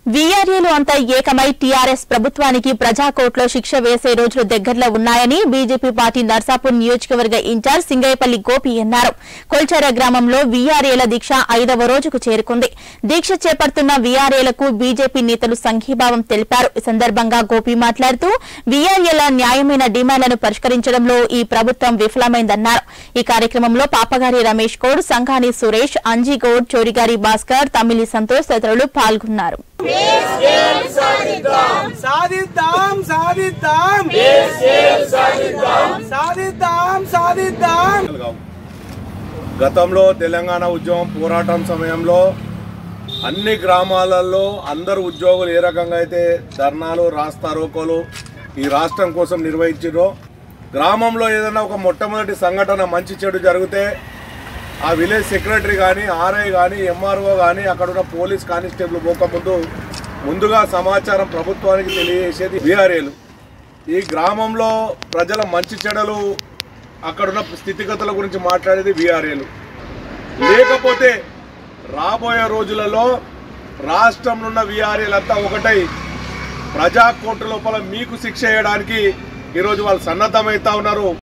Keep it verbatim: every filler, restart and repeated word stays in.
వీఆర్ఏలు అంతా ఏకమై టీఆర్ఎస్ ప్రభుత్వానికి ప్రజాకోర్టులో శిక్ష వేసే రోజులు దగ్గరలో ఉన్నాయని బీజేపీ పార్టీ నర్సాపూర్ నియోజకవర్గ ఇన్ఛార్జ్ సింగయ్యపల్లి గోపి అన్నారు. కొల్చార గ్రామంలో వీఆర్ఏల దీక్ష ఐదవ రోజుకు చేరుకుంది. దీక్ష చేపడుతున్న వీఆర్ఏలకు బీజేపీ నేతలు సంఘీభావం తెలిపారు. ఈ సందర్భంగా గోపి మాట్లాడుతూ వీఆర్ఏల న్యాయమైన డిమాండ్లను పరిష్కరించడంలో ఈ ప్రభుత్వం విఫలమైందన్నారు. ఈ కార్యక్రమంలో పాపగారి రమేష్ గౌడ్, సంఘాని సురేష్, అంజీగౌడ్, చోరిగారి భాస్కర్, తమిళి సంతోష్ తదితరులు పాల్గొన్నారు. సాధిద్దాం సాధిద్దాం సాధిద్దాం సాధిద్దాం. గతంలో తెలంగాణ ఉద్యమం పోరాటం సమయంలో అన్ని గ్రామాలలో అందరు ఉద్యోగులు ఏ రకంగా అయితే ధర్నాలు రాస్తారోకోలు ఈ రాష్ట్రం కోసం నిర్వహించారో, గ్రామంలో ఏదైనా ఒక మొట్టమొదటి సంఘటన మంచి చెడు జరిగితే ఆ విలేజ్ సెక్రటరీ కానీ, ఆర్ఐ కానీ, ఎంఆర్ఓ కానీ, అక్కడ ఉన్న పోలీస్ కానిస్టేబుల్ పోకముందు ముందుగా సమాచారం ప్రభుత్వానికి తెలియజేసేది వీఆర్ఏలు. ఈ గ్రామంలో ప్రజల మంచి చెడలు అక్కడున్న స్థితిగతుల గురించి మాట్లాడేది వీఆర్ఏలు. లేకపోతే రాబోయే రోజులలో రాష్ట్రంలో ఉన్న వీఆర్ఏలంతా ఒకటై ప్రజా కోర్టు లోపల మీకు శిక్ష వేయడానికి ఈరోజు వాళ్ళు సన్నద్ధమవుతా ఉన్నారు.